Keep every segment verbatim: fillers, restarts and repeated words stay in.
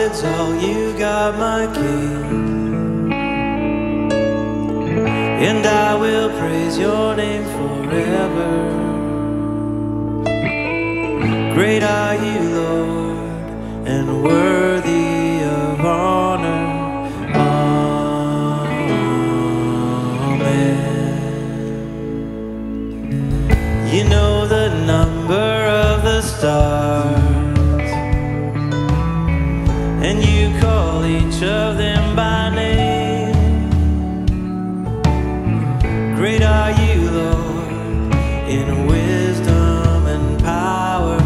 it's all you got, my King. And I will praise your name forever. Great are you, Lord, and worthy of honor. Amen. You know the number of the stars, and you call each of them by name. Great are you, Lord, in wisdom and power.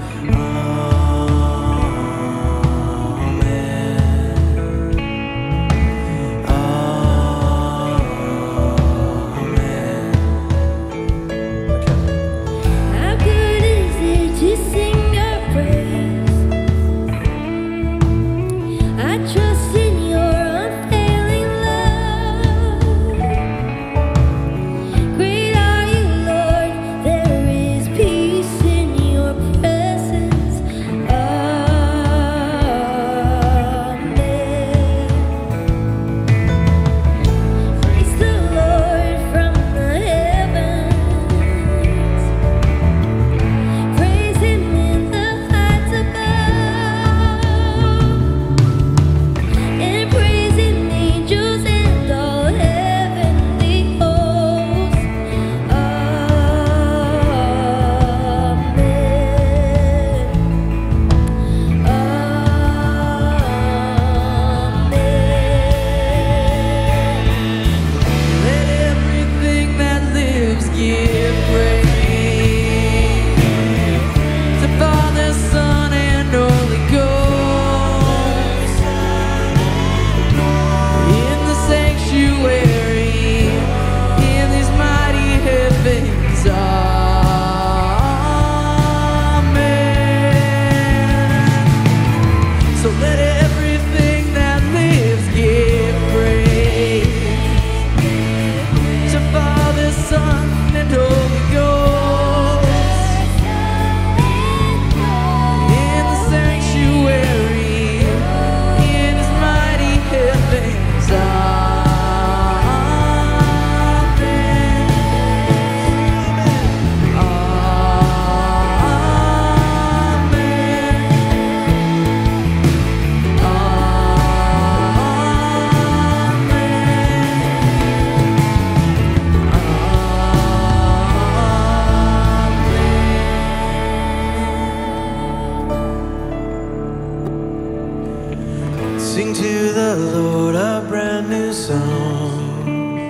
Sing to the Lord a brand new song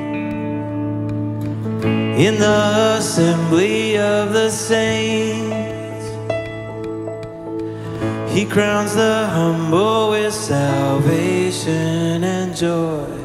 in the assembly of the saints. He crowns the humble with salvation and joy.